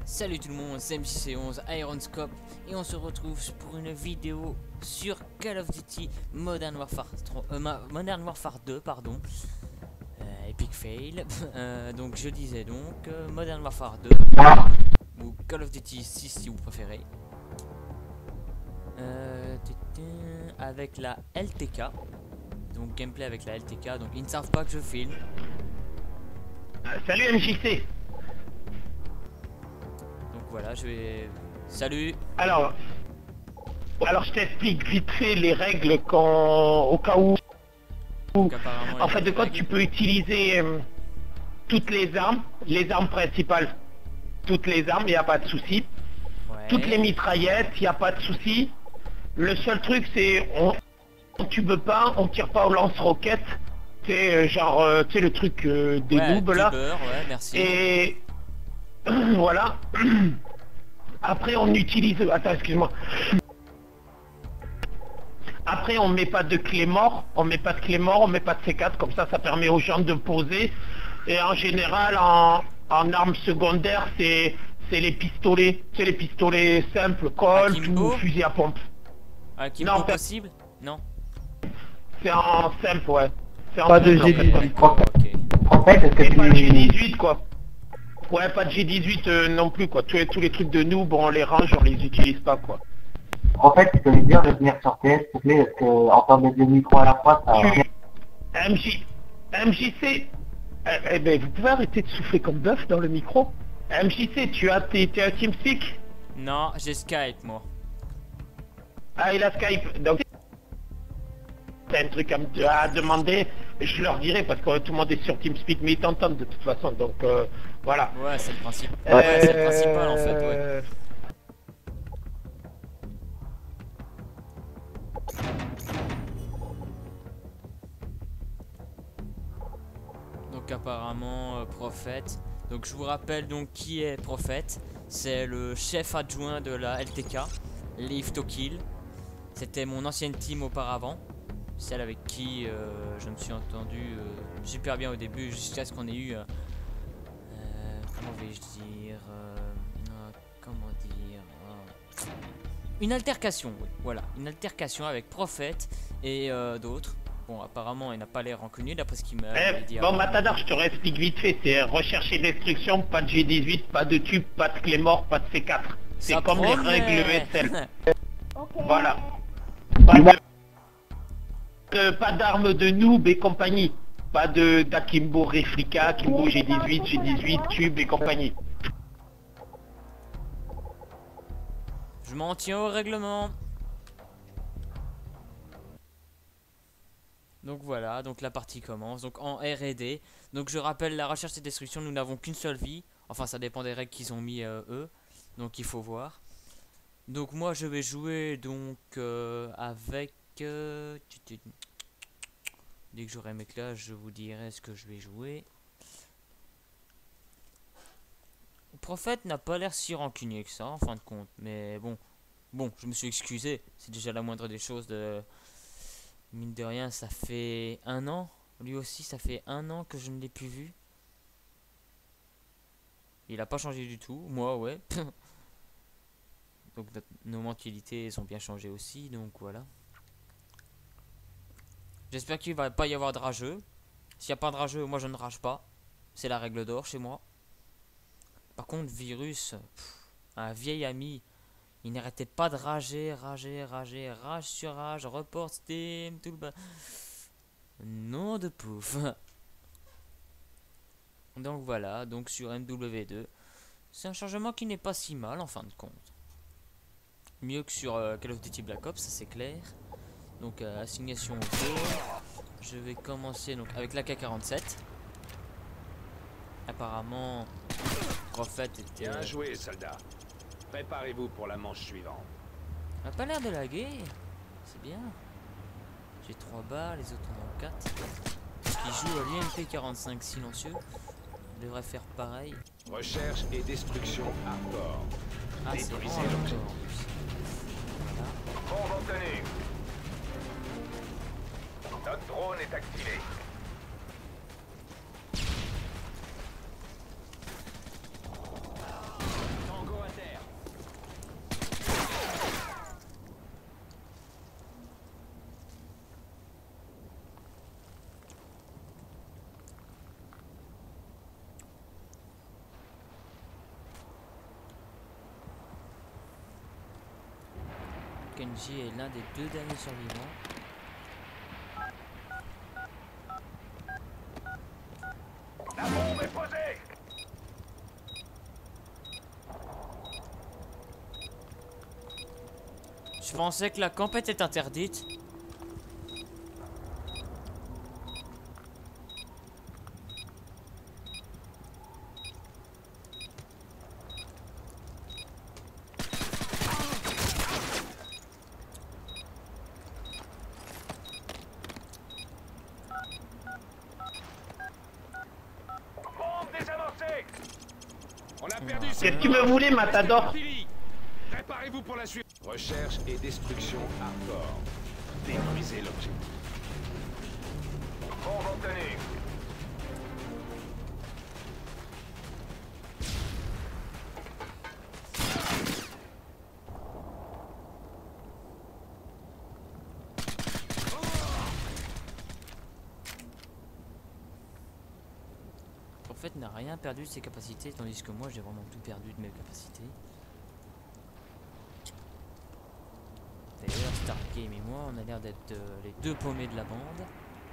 Salut tout le monde, c'est MJC11 Ironscope et on se retrouve pour une vidéo sur Call of Duty Modern Warfare 2, pardon. Epic fail. Donc je disais donc Modern Warfare 2 ou Call of Duty 6 si vous préférez. Avec la LTK. Donc gameplay avec la LTK, donc ils ne savent pas que je filme. Salut MJC. Donc voilà, je vais... Salut. Alors je t'explique vite fait les règles au cas où... En fait de quoi tu peux utiliser toutes les armes principales. Toutes les armes, il n'y a pas de souci. Ouais. Toutes les mitraillettes, il n'y a pas de souci. Le seul truc c'est... on tire pas au lance-roquettes. C'est genre, tu sais le truc des noobs là. Ouais, merci. Et... voilà. Après on utilise... Attends, excuse-moi. Après on met pas de clé mort, on met pas de C4, comme ça permet aux gens de poser. Et en général en armes secondaires c'est les pistolets. C'est les pistolets simples, Colt ou fusil à pompe. Non, possible. Non. C'est en simple, ouais. C'est en pas de G18. En fait, est-ce que pas de G18 quoi. Ouais, pas de G18 non plus quoi. Tous les trucs de noob, on les range, on les utilise pas quoi. En fait, tu peux me dire de venir sur TS, s'il te plaît, parce que en termes de micro à la fois, ça... MJC, eh ben, vous pouvez arrêter de souffler comme bœuf dans le micro. MJC, tu as TeamSpeak? Non, j'ai Skype moi. Ah, il a Skype, donc t'as un truc à demander, je leur dirai parce que tout le monde est sur TeamSpeak, mais ils t'entendent de toute façon, donc voilà. Ouais, c'est le principe. Ouais, c'est le principal en fait, ouais. Donc apparemment Prophète. Donc je vous rappelle donc qui est Prophète. C'est le chef adjoint de la LTK, Live to Kill. C'était mon ancienne team auparavant, celle avec qui je me suis entendu super bien au début jusqu'à ce qu'on ait eu comment vais-je dire une altercation, oui, voilà, une altercation avec Prophète et d'autres. Bon, apparemment il n'a pas l'air rancunier d'après ce qu'il m'a dit. Bon, Matador, je te réexplique vite fait, c'est recherche et destruction, pas de G18, pas de tube, pas de clé mort, pas de C4. C'est comme promet. les règles ESL. Okay. Voilà. Pas d'armes de noob et compagnie. Pas d'Akimbo Réflica, Akimbo G18, tube et compagnie. Je m'en tiens au règlement. Donc voilà, donc la partie commence. Donc en R&D. Donc je rappelle la recherche et destruction, nous n'avons qu'une seule vie. Enfin ça dépend des règles qu'ils ont mis eux. Donc il faut voir. Donc moi je vais jouer donc avec... Dès que j'aurai mes classes, je vous dirai ce que je vais jouer. Le Prophète n'a pas l'air si rancunier que ça en fin de compte. Mais bon, je me suis excusé. C'est déjà la moindre des choses de... Mine de rien, ça fait 1 an. Lui aussi, ça fait 1 an que je ne l'ai plus vu. Il a pas changé du tout. Moi, ouais. Donc nos mentalités ont bien changé aussi. Donc voilà. J'espère qu'il va pas y avoir de rageux. S'il n'y a pas de rageux, moi je ne rage pas. C'est la règle d'or chez moi. Par contre, Virus, un vieil ami, il n'arrêtait pas de rager, rage sur rage, report Steam, tout le bas. Nom de pouf. Donc voilà, donc sur MW2, c'est un changement qui n'est pas si mal en fin de compte. Mieux que sur Call of Duty Black Ops, ça c'est clair. Donc assignation au tour. Je vais commencer donc avec l'AK-47. Apparemment, Prophète était... Bien joué, soldat. Préparez-vous pour la manche suivante. On a pas l'air de laguer. C'est bien. J'ai 3 balles, les autres en ont 4. Qui joue à l'IMP-45 silencieux. Il devrait faire pareil. Recherche et destruction hardcore. Ah, c'est Détruisez vraiment l'objet. hardcore, en plus. Voilà. Bombe obtenue. Notre drone est activé. Kenji est l'un des 2 derniers survivants. La bombe est posée. Je pensais que la camp était interdite. Bombe désamorcée. On a perdu Qu'est-ce cette que tu me voulais, Matador? Préparez-vous pour la suite. Recherche et destruction hardcore. Détruisez l'objet. Bombe obtenue. En fait, n'a rien perdu de ses capacités, tandis que moi j'ai vraiment tout perdu de mes capacités. D'ailleurs, Stargame et moi, on a l'air d'être les 2 paumés de la bande.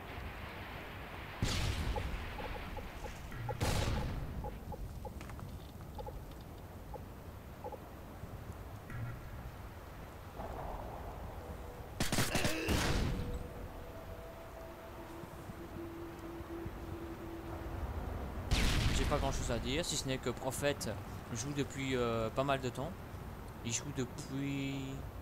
J'ai pas grand chose à dire, si ce n'est que Prophète joue depuis pas mal de temps. Il joue depuis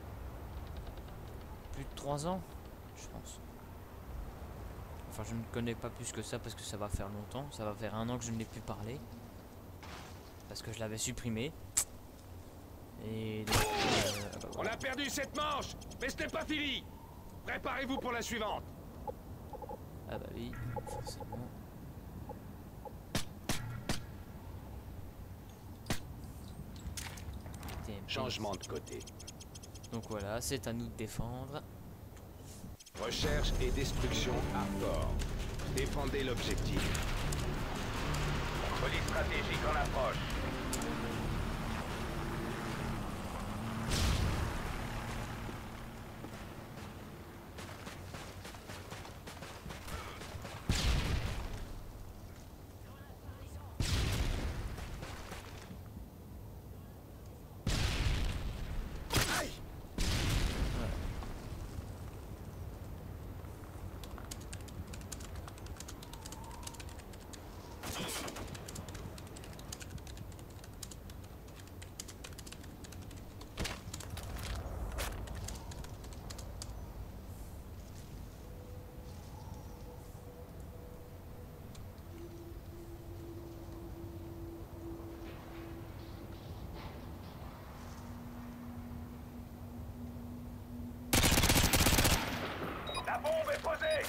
plus de 3 ans, je pense. Enfin, je ne connais pas plus que ça parce que ça va faire longtemps. Ça va faire 1 an que je ne l'ai plus parlé. Parce que je l'avais supprimé. Et donc, bah, On voilà. a perdu cette manche, mais ce n'est pas fini. Préparez-vous pour la suivante. Ah bah oui, forcément. TMP. Changement de côté. Donc voilà, c'est à nous de défendre. Recherche et destruction hardcore. Défendez l'objectif. Police stratégique en approche. La bombe est posée.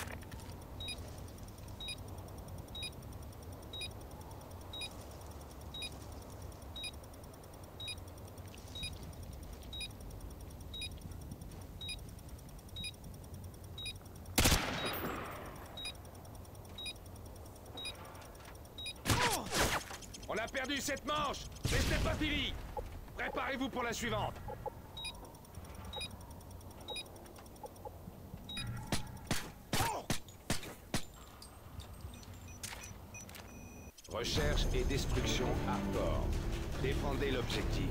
On a perdu cette manche, mais ce n'est pas fini. Préparez-vous pour la suivante. Recherche et destruction hardcore. Défendez l'objectif.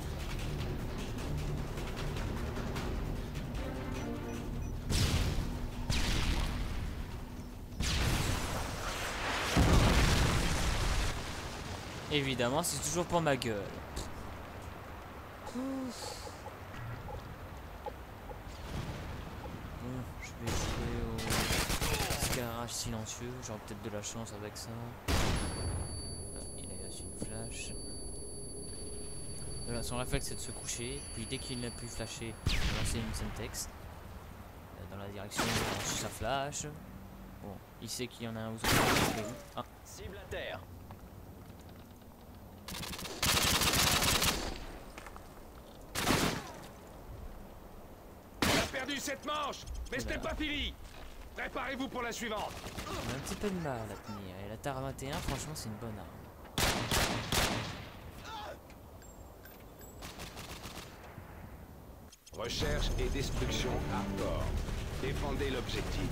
Évidemment, c'est toujours pour ma gueule. Bon, je vais jouer au garage silencieux. J'aurai peut-être de la chance avec ça. Il a reçu une flash. Voilà, son réflexe c'est de se coucher. Puis dès qu'il n'a plus flashé, il va lancer une Semtex dans la direction de sa flash. Bon, il sait qu'il y en a un aux autres. Ah. Cible à terre. On a perdu cette manche, mais ce n'est pas fini. Préparez-vous pour la suivante. On a un petit peu de mal à tenir. Et la TAR 21, franchement, c'est une bonne arme. Recherche et destruction hardcore. Défendez l'objectif.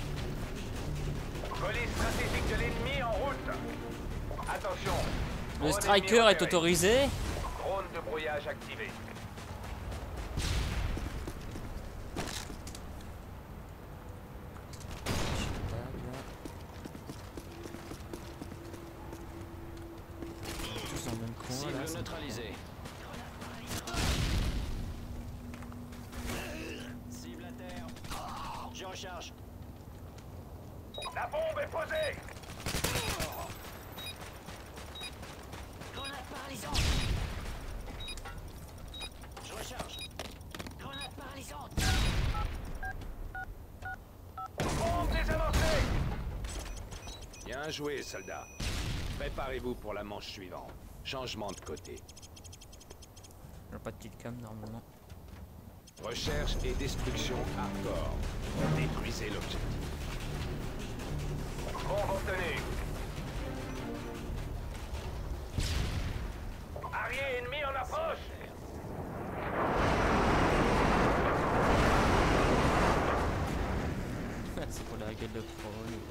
Police stratégique de l'ennemi en route. Attention. Le striker est autorisé. Drone de brouillage activé. Tous dans le même coin là. Neutralisé. Cible à terre. Je recharge. La bombe est posée. Grenade paralysante. Je recharge. Grenade paralysante. Bombe désamorcée. Bien joué, soldat. Préparez-vous pour la manche suivante. Changement de côté. Il n'y a pas de petite cam normalement. Recherche et destruction hardcore. Détruisez l'objectif. Bombe obtenue. Arrière ennemi en approche. C'est pour la gueule de pro.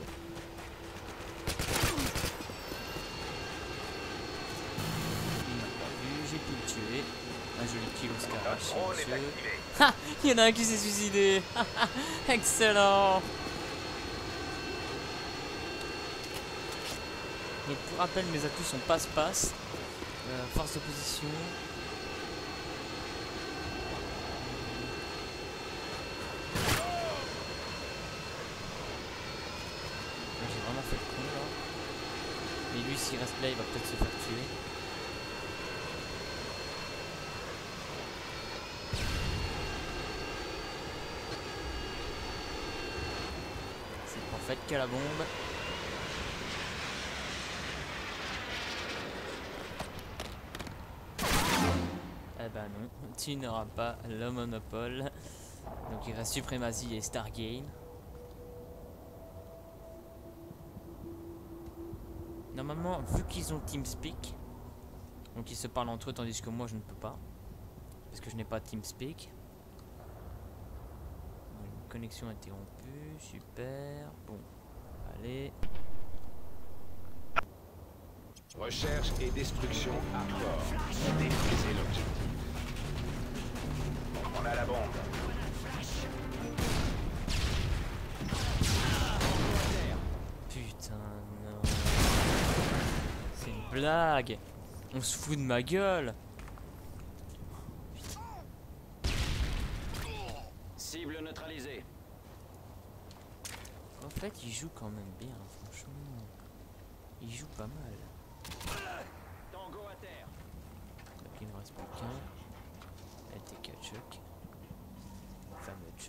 Il m'a pas vu, j'ai pu le tuer. Un joli kill au Scar. Drone est activé. Ha! Il y en a un qui s'est suicidé. Excellent. Donc pour rappel, mes atouts sont passe-passe, force de position. J'ai vraiment fait le con là. Et lui s'il reste là il va peut-être se faire tuer. C'est en fait qu'à la bombe. Eh ben non, tu n'auras pas le monopole. Donc il reste Suprématie et Stargain. Normalement, vu qu'ils ont TeamSpeak, donc ils se parlent entre eux tandis que moi je ne peux pas. Parce que je n'ai pas TeamSpeak. Donc, connexion interrompue, super. Bon, allez. Recherche et destruction hardcore. Détruisez l'objectif. On a la bombe. Putain, non. C'est une blague. On se fout de ma gueule. Cible neutralisée. En fait, il joue quand même bien, franchement. Il joue pas mal. Tango à terre. Donc il ne reste plus qu'un. LTK Chuck. Fameux Chuck.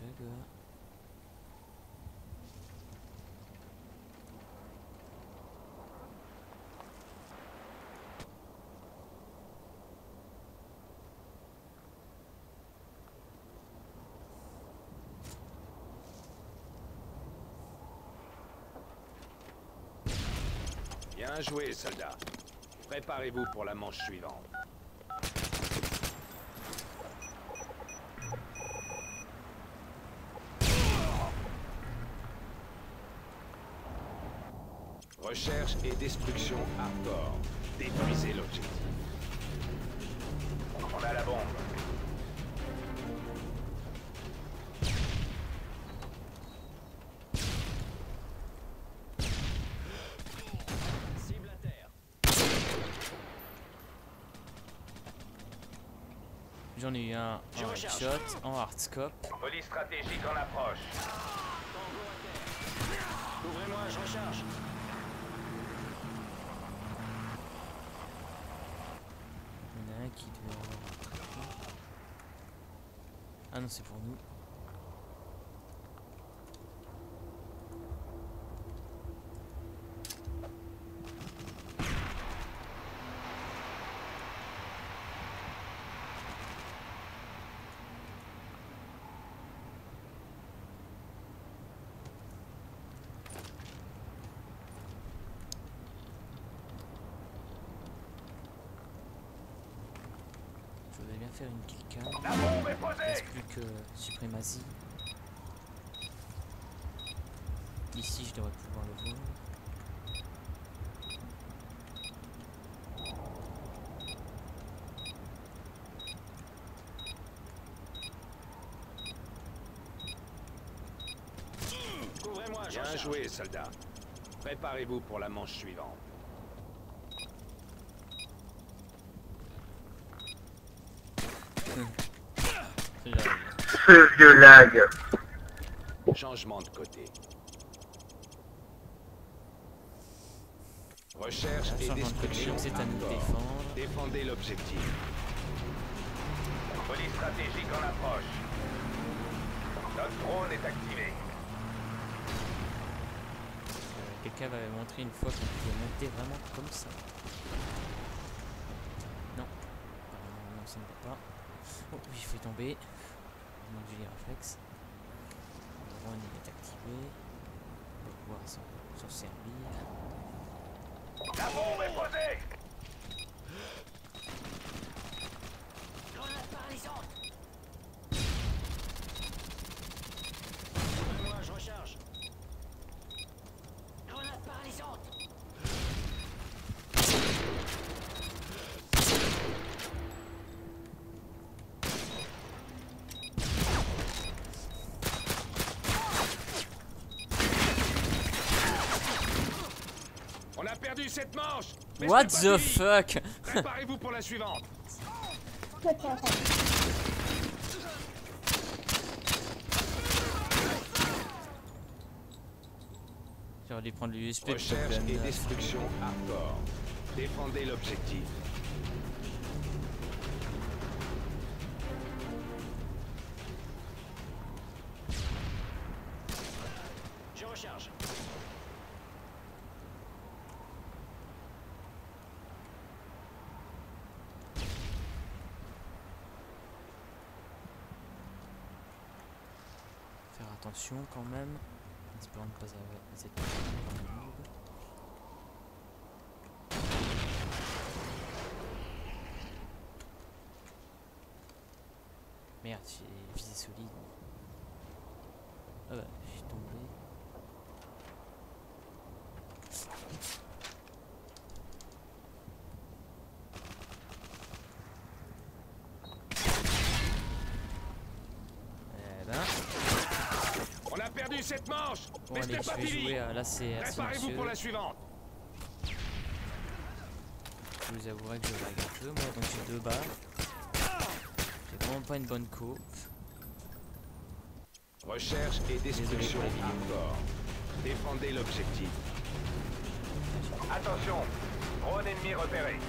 Bien joué, soldat. Préparez-vous pour la manche suivante. Recherche et destruction hardcore. Détruisez l'objectif. On a la bombe. Cible à terre. J'en ai eu un en headshot, en hardscope. Police stratégique en approche. Tango à terre. Ouvrez-moi, je recharge. Il y en a un qui devait avoir... Ah non, c'est pour nous. faire une killcam. La bombe est Il posée. reste plus que suprématie. Ici, je devrais pouvoir le voir. Couvrez-moi, je Bien recharge. joué, soldat. Préparez-vous pour la manche suivante. J'arrive. Ce vieux lag. Changement de côté. Recherche et Changement de côté, destruction. donc c'est à nous de hardcore. défendre. Défendez l'objectif. Police stratégique en approche. Notre drone est activé. Quelqu'un m'avait montré une fois qu'on pouvait monter vraiment comme ça. Non. Apparemment, non, ça ne va pas. Oh, oui, je vais tomber. Heureusement que j'ai les réflexes. Le drone il est activé. On va pouvoir s'en servir. La bombe est posée. Grenade paralysante. Couvrez-moi, je recharge. Grenade paralysante. On a perdu cette manche. Mais What ce n'est pas the fini. fuck? Préparez-vous pour la suivante. J'aurais dû prendre l'USP plutôt que Recherche la et menace. destruction hardcore. Défendez l'objectif. Je recharge. Faire attention quand même. En espérant ne pas avoir les être dans le mur. Merde, j'ai visé solide. Ah bah, je suis tombé. Eh ben, On a perdu cette manche. bon Mais ce allez, n'est je pas vais fini. jouer à là c'est Préparez-vous silencieux. pour la suivante. Je vous avouerai que je lag un peu, moi donc j'ai 2 balles. J'ai vraiment pas une bonne coupe. Recherche et destruction pour la vidéo. hardcore. Défendez l'objectif. Attention, drone ennemi repéré.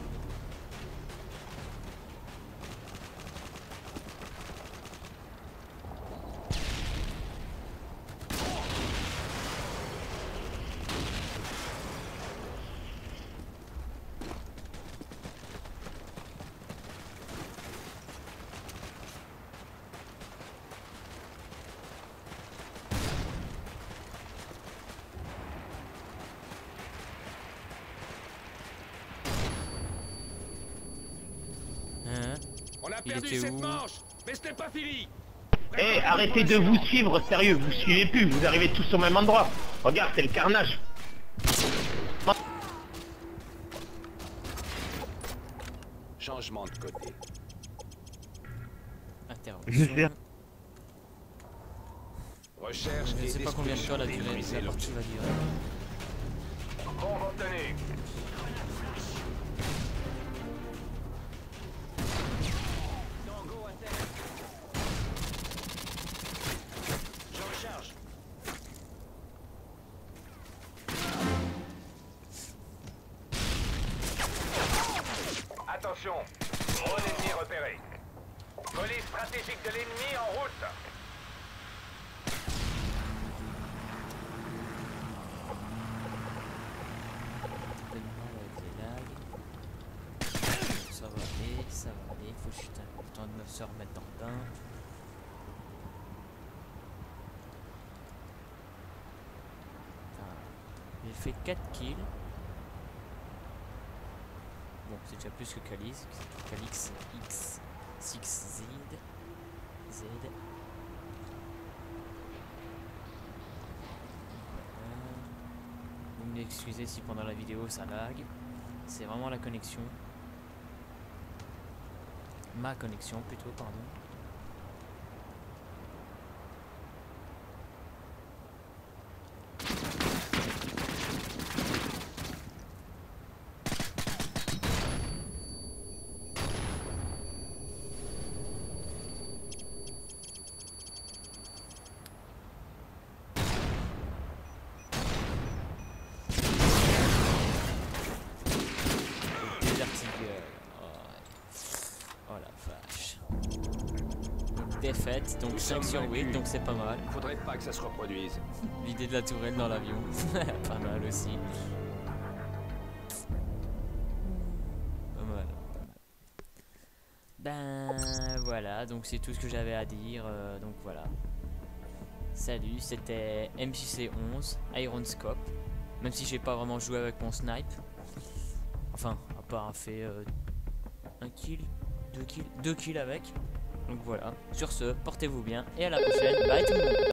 Hein? On a Il perdu était cette où? manche. Mais ce n'est pas fini. Eh, arrêtez de vous suivre, sérieux, vous suivez plus, vous arrivez tous au même endroit. Regarde, c'est le carnage. Changement de côté. Interruption. Recherche Je ne et sais pas combien de temps la destruction. durée de la partie va durer. Bombe obtenue. Tango à terre. Je recharge. Attention, drone ennemi repéré. Police stratégique de l'ennemi en route. Un peu de mal avec les lags. Ça va aller, ça va aller. Faut juste le temps de se remettre dans le bain. Enfin, j'ai fait 4 kills. Bon, c'est déjà plus que Calix X. 6Z. Z. Vous m'excusez si pendant la vidéo ça lag. C'est vraiment la connexion. Ma connexion plutôt, pardon. Défaite, donc 5 sur 8, donc c'est pas mal. Faudrait pas que ça se reproduise. L'idée de la tourelle dans l'avion, pas mal aussi. Pas mal, pas mal. Ben voilà, donc c'est tout ce que j'avais à dire, donc voilà. Salut, c'était MJC11, Iron Scope. Même si j'ai pas vraiment joué avec mon snipe. Enfin, à part fait 1 kill, 2 kills avec. Donc voilà, sur ce, portez-vous bien et à la prochaine, bye tout le monde.